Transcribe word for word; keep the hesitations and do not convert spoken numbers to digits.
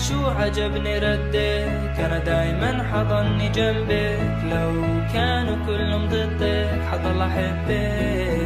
شو عجبني ردك، أنا دايما حضني جنبك، لو كانوا كلهم ضدك حضل أحبك.